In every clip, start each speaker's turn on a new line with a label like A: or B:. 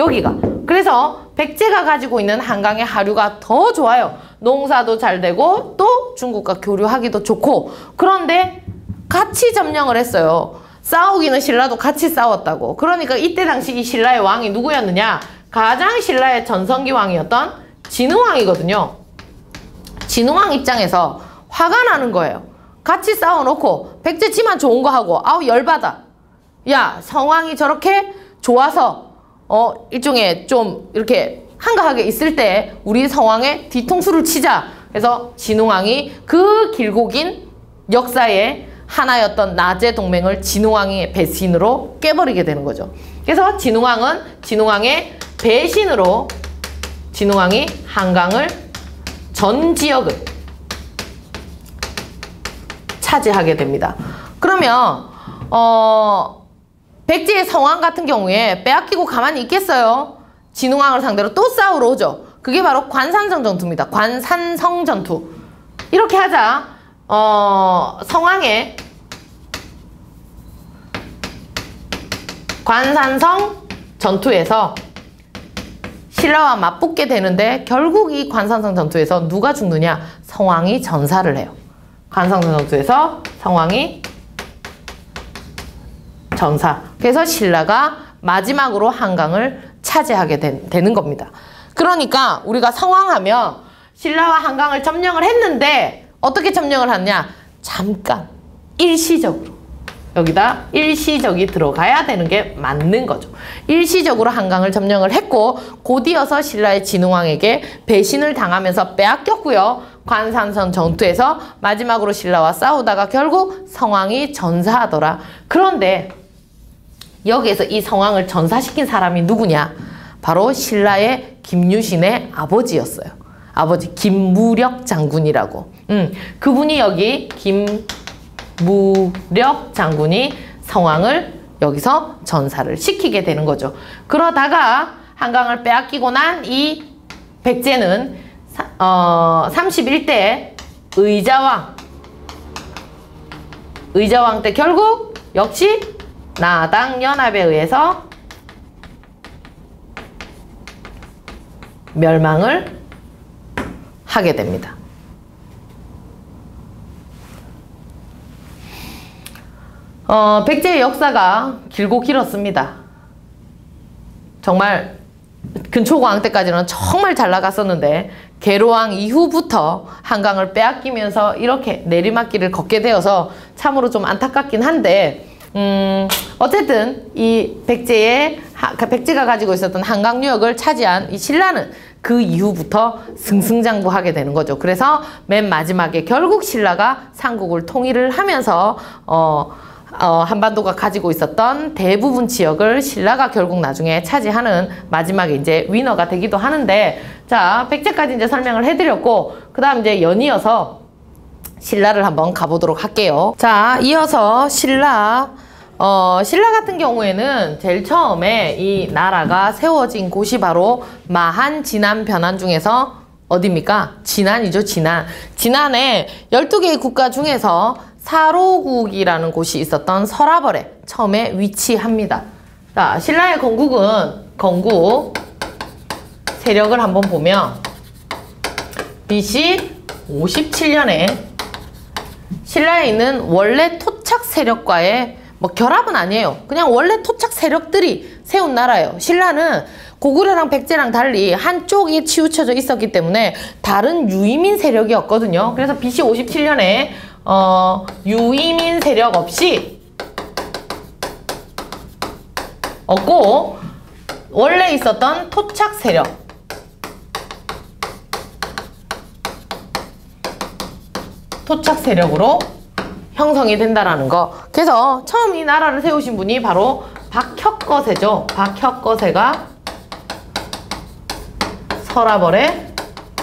A: 여기가. 그래서 백제가 가지고 있는 한강의 하류가 더 좋아요. 농사도 잘 되고 또 중국과 교류하기도 좋고. 그런데 같이 점령을 했어요. 싸우기는 신라도 같이 싸웠다고. 그러니까 이때 당시 이 신라의 왕이 누구였느냐? 가장 신라의 전성기 왕이었던 진흥왕이거든요. 진흥왕 입장에서 화가 나는 거예요. 같이 싸워놓고 백제지만 좋은 거 하고 아우 열받아. 야, 성왕이 저렇게 좋아서 일종의 좀 이렇게 한가하게 있을 때 우리 성왕의 뒤통수를 치자. 그래서 진흥왕이 그 길고 긴 역사의 하나였던 나제 동맹을 진흥왕의 배신으로 깨버리게 되는 거죠. 그래서 진흥왕의 배신으로 진흥왕이 한강을 전 지역을 차지하게 됩니다. 그러면 백제의 성왕 같은 경우에 빼앗기고 가만히 있겠어요? 진흥왕을 상대로 또 싸우러 오죠. 그게 바로 관산성 전투입니다. 관산성 전투. 이렇게 하자 성왕의 관산성 전투에서 신라와 맞붙게 되는데 결국 이 관산성 전투에서 누가 죽느냐? 성왕이 전사를 해요. 관산성 전투에서 성왕이 전사. 그래서 신라가 마지막으로 한강을 차지하게 되는 겁니다. 그러니까 우리가 성왕하면 신라와 한강을 점령을 했는데 어떻게 점령을 하느냐? 잠깐 일시적으로 여기다 일시적이 들어가야 되는 게 맞는 거죠. 일시적으로 한강을 점령을 했고 곧이어서 신라의 진흥왕에게 배신을 당하면서 빼앗겼고요. 관산성 전투에서 마지막으로 신라와 싸우다가 결국 성왕이 전사하더라. 그런데 여기에서 이 성왕을 전사시킨 사람이 누구냐? 바로 신라의 김유신의 아버지였어요. 아버지 김무력 장군이라고. 그분이 여기 김무력 장군이 성왕을 여기서 전사를 시키게 되는 거죠. 그러다가 한강을 빼앗기고 난 이 백제는 31대 의자왕 때 결국 역시 나당연합에 의해서 멸망을 하게 됩니다. 백제의 역사가 길고 길었습니다. 정말 근초고왕 때까지는 정말 잘 나갔었는데 계로왕 이후부터 한강을 빼앗기면서 이렇게 내리막길을 걷게 되어서 참으로 좀 안타깝긴 한데 어쨌든 이 백제가 가지고 있었던 한강유역을 차지한 이 신라는 그 이후부터 승승장구하게 되는 거죠. 그래서 맨 마지막에 결국 신라가 삼국을 통일을 하면서 한반도가 가지고 있었던 대부분 지역을 신라가 결국 나중에 차지하는 마지막에 이제 위너가 되기도 하는데, 자, 백제까지 이제 설명을 해드렸고, 그 다음 이제 연이어서 신라를 한번 가보도록 할게요. 자, 이어서 신라 같은 경우에는 제일 처음에 이 나라가 세워진 곳이 바로 마한, 진안, 변한 중에서 어디입니까? 진안이죠, 진안. 진안에 12개의 국가 중에서 사로국이라는 곳이 있었던 서라벌에 처음에 위치합니다. 자, 신라의 건국 세력을 한번 보면 BC 57년에 신라에 있는 원래 토착 세력과의 결합은 아니에요. 그냥 원래 토착 세력들이 세운 나라예요. 신라는 고구려랑 백제랑 달리 한쪽이 치우쳐져 있었기 때문에 다른 유이민 세력이었거든요. 그래서 BC 57년에 유이민 세력 없고 원래 있었던 토착 세력으로 형성이 된다라는 거. 그래서 처음 이 나라를 세우신 분이 바로 박혁거세죠. 박혁거세가 서라벌에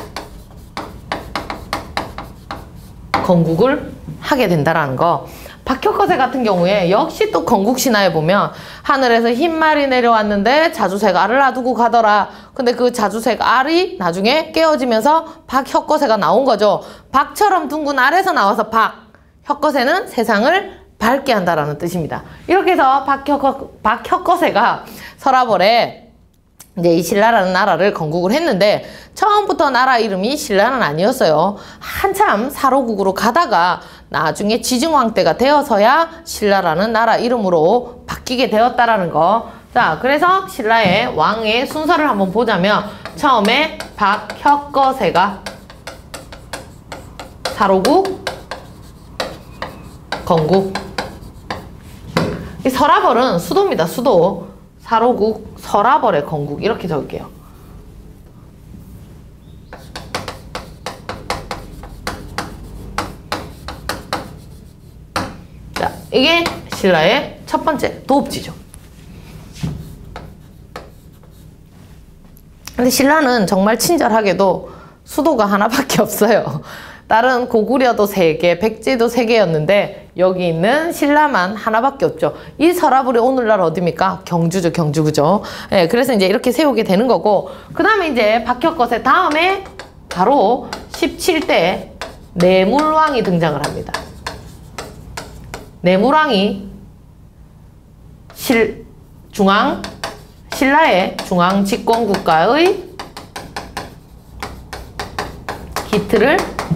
A: 건국을 하게 된다라는 거. 박혁거세 같은 경우에 역시 또 건국신화에 보면 하늘에서 흰 말이 내려왔는데 자주색 알을 놔두고 가더라. 근데 그 자주색 알이 나중에 깨어지면서 박혁거세가 나온 거죠. 박처럼 둥근 알에서 나와서 혁거세는 세상을 밝게 한다라는 뜻입니다. 이렇게 해서 박혁거세가 서라벌에 이제 이 신라라는 나라를 건국을 했는데 처음부터 나라 이름이 신라는 아니었어요. 한참 사로국으로 가다가 나중에 지증왕 때가 되어서야 신라라는 나라 이름으로 바뀌게 되었다라는 거. 자, 그래서 신라의 왕의 순서를 한번 보자면 처음에 박혁거세가 사로국, 건국. 이 서라벌은 수도입니다. 수도. 사로국, 서라벌의 건국 이렇게 적을게요. 자, 이게 신라의 첫 번째 도읍지죠. 근데 신라는 정말 친절하게도 수도가 하나밖에 없어요. 다른 고구려도 3개, 백제도 3개였는데 여기 있는 신라만 하나밖에 없죠. 이 서라벌이 오늘날 어디입니까? 경주죠, 경주, 그죠? 네, 그래서 이제 이렇게 세우게 되는 거고, 그 다음에 이제 박혁거세 다음에 바로 17대 내물왕이 등장을 합니다. 내물왕이 신라의 중앙 집권국가의 기틀을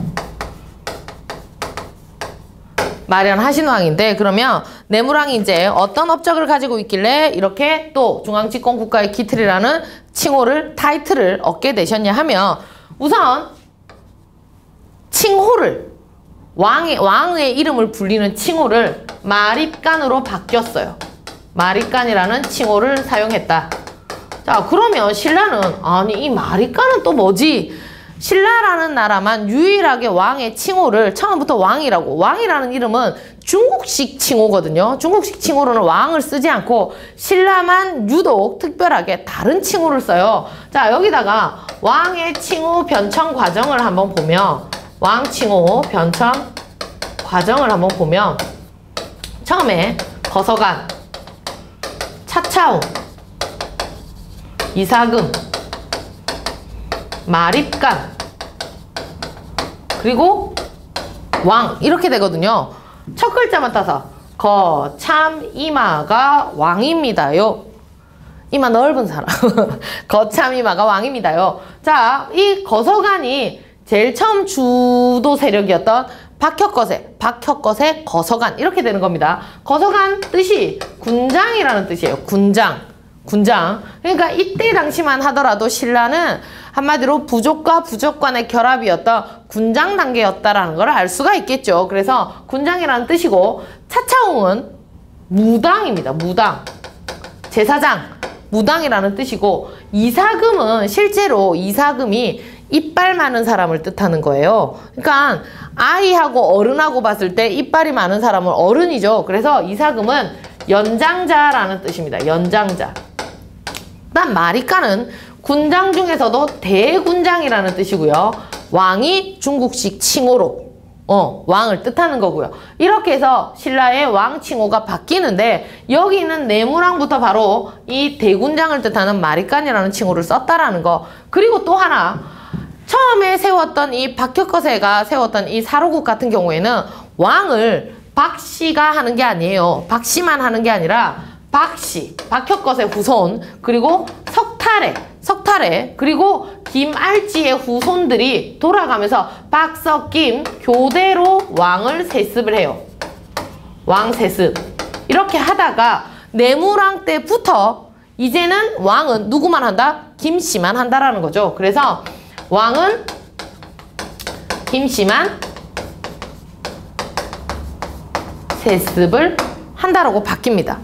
A: 마련하신 왕인데, 그러면 내물왕이 이제 어떤 업적을 가지고 있길래 이렇게 또 중앙집권국가의 기틀이라는 칭호를, 타이틀을 얻게 되셨냐 하면, 우선 칭호를, 왕의 이름을 불리는 칭호를 마립간으로 바뀌었어요. 마립간이라는 칭호를 사용했다. 자, 그러면 신라는 아니 이 마립간은 또 뭐지? 신라라는 나라만 유일하게 왕의 칭호를 처음부터 왕이라는 이름은 중국식 칭호거든요. 중국식 칭호로는 왕을 쓰지 않고 신라만 유독 특별하게 다른 칭호를 써요. 자, 여기다가 왕의 칭호 변청 과정을 한번 보면, 왕 칭호 변청 과정을 한번 보면 처음에 거서간, 차차웅, 이사금, 마립간, 그리고 왕 이렇게 되거든요. 첫 글자만 따서 거참 이마가 왕입니다요. 이마 넓은 사람. 거참 이마가 왕입니다요. 자, 이 거서간이 제일 처음 주도 세력이었던 박혁거세, 거서간 이렇게 되는 겁니다. 거서간 뜻이 군장이라는 뜻이에요. 군장. 그러니까 이때 당시만 하더라도 신라는 한마디로 부족과 부족 간의 결합이었던 군장 단계였다라는 걸 알 수가 있겠죠. 그래서 군장이라는 뜻이고, 차차웅은 무당입니다. 무당. 제사장. 무당이라는 뜻이고, 이사금은 실제로 이사금이 이빨 많은 사람을 뜻하는 거예요. 그러니까 아이하고 어른하고 봤을 때 이빨이 많은 사람은 어른이죠. 그래서 이사금은 연장자라는 뜻입니다. 연장자. 그다음 마립간은 군장 중에서도 대군장이라는 뜻이고요. 왕이 중국식 칭호로 왕을 뜻하는 거고요. 이렇게 해서 신라의 왕 칭호가 바뀌는데, 여기 있는 내물왕부터 바로 이 대군장을 뜻하는 마립간이라는 칭호를 썼다라는 거. 그리고 또 하나, 처음에 세웠던 이 박혁거세가 세웠던 이 사로국 같은 경우에는 왕을 박씨가 하는 게 아니에요. 박씨만 하는 게 아니라 박씨, 박혁거세 후손, 그리고 석탈의, 그리고 김알지의 후손들이 돌아가면서 박석김 교대로 왕을 세습을 해요. 왕 세습. 이렇게 하다가 내물왕 때부터 이제는 왕은 누구만 한다? 김씨만 한다라는 거죠. 그래서 왕은 김씨만 세습을 한다라고 바뀝니다.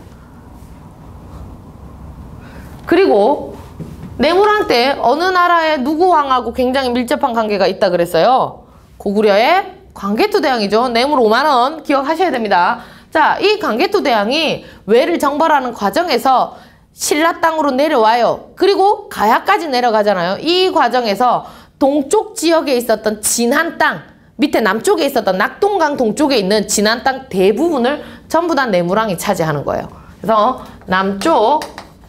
A: 그리고 내물왕 때 어느 나라의 누구 왕하고 굉장히 밀접한 관계가 있다 그랬어요? 고구려의 광개토대왕이죠. 뇌물 5만원 기억하셔야 됩니다. 자, 이 광개토대왕이 외를 정벌하는 과정에서 신라 땅으로 내려와요. 그리고 가야까지 내려가잖아요. 이 과정에서 동쪽 지역에 있었던 진한 땅, 밑에 남쪽에 있었던 낙동강 동쪽에 있는 진한 땅 대부분을 전부 다 내물왕이 차지하는 거예요. 그래서 남쪽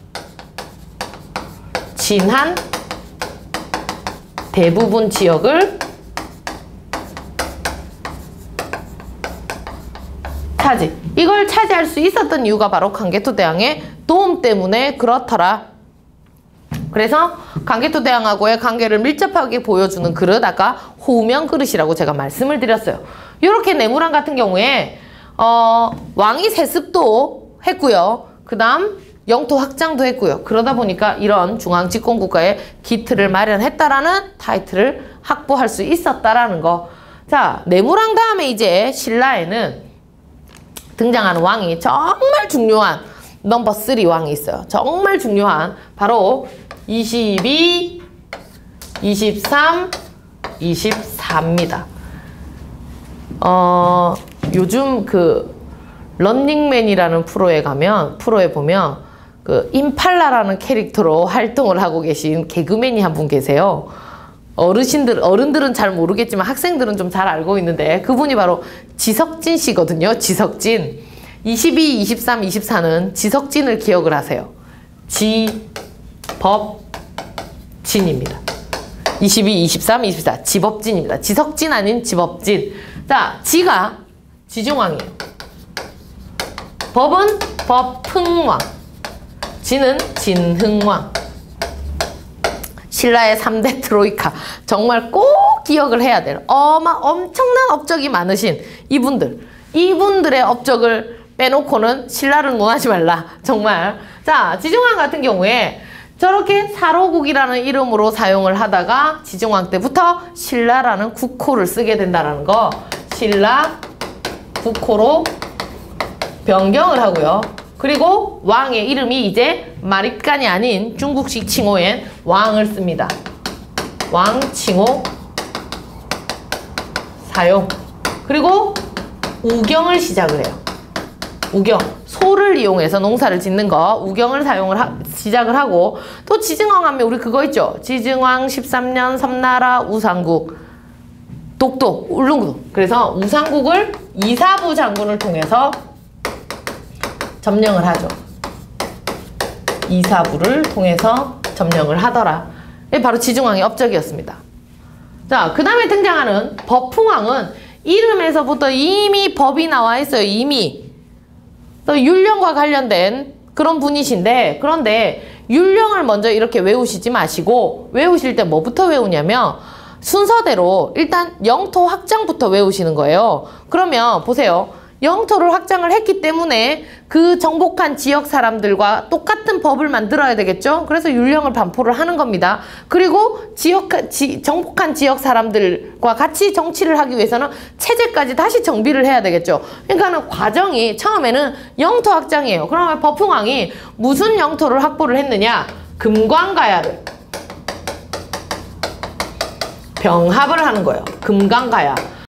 A: 진한 대부분 지역을 차지. 이걸 차지할 수 있었던 이유가 바로 광개토대왕의 도움 때문에 그렇더라. 그래서 강개토대왕하고의 관계를 밀접하게 보여주는 그릇, 아까 호명 그릇이라고 제가 말씀을 드렸어요. 이렇게 네모랑 같은 경우에 왕이 세습도 했고요. 그 다음 영토 확장도 했고요. 그러다 보니까 이런 중앙집권국가의 기틀을 마련했다라는 타이틀을 확보할 수 있었다라는 거. 자, 네모랑 다음에 이제 신라에는 등장하는 왕이 정말 중요한 넘버 3 왕이 있어요. 정말 중요한 바로 22, 23, 24입니다. 요즘 그 런닝맨이라는 프로에 보면 그 임팔라라는 캐릭터로 활동을 하고 계신 개그맨이 한 분 계세요. 어른들은 잘 모르겠지만 학생들은 좀 잘 알고 있는데 그분이 바로 지석진 씨거든요. 지석진. 22, 23, 24는 지석진을 기억을 하세요. 지법진입니다. 22, 23, 24 지법진입니다. 지석진 아닌 지법진. 자, 지가 지중왕이에요. 법은 법흥왕, 진은 진흥왕. 신라의 3대 트로이카. 정말 꼭 기억을 해야 돼요. 엄청난 업적이 많으신 이분들의 업적을 빼놓고는 신라를 논하지 말라. 정말. 자, 지중왕 같은 경우에 저렇게 사로국이라는 이름으로 사용을 하다가 지중왕 때부터 신라라는 국호를 쓰게 된다는 거. 신라 국호로 변경을 하고요. 그리고 왕의 이름이 이제 마립간이 아닌 중국식 칭호엔 왕을 씁니다. 왕칭호 사용. 그리고 우경을 시작을 해요. 우경, 소를 이용해서 농사를 짓는 거, 우경을 시작을 하고, 또 지증왕 하면 우리 그거 있죠. 지증왕 13년 섬나라 우상국, 독도, 울릉도. 그래서 우상국을 이사부 장군을 통해서 점령을 하죠. 이사부를 통해서 점령을 하더라. 이게 바로 지증왕의 업적이었습니다. 자, 그 다음에 등장하는 법흥왕은 이름에서부터 이미 법이 나와 있어요. 이미. 또 율령과 관련된 그런 분이신데, 그런데 율령을 먼저 이렇게 외우시지 마시고 외우실 때 뭐부터 외우냐면 순서대로 일단 영토 확장부터 외우시는 거예요. 그러면 보세요. 영토를 확장을 했기 때문에 그 정복한 지역 사람들과 똑같은 법을 만들어야 되겠죠? 그래서 율령을 반포를 하는 겁니다. 그리고 정복한 지역 사람들과 같이 정치를 하기 위해서는 체제까지 다시 정비를 해야 되겠죠? 그러니까는 과정이 처음에는 영토 확장이에요. 그러면 법흥왕이 무슨 영토를 확보를 했느냐? 금광가야를 병합을 하는 거예요. 금강가야.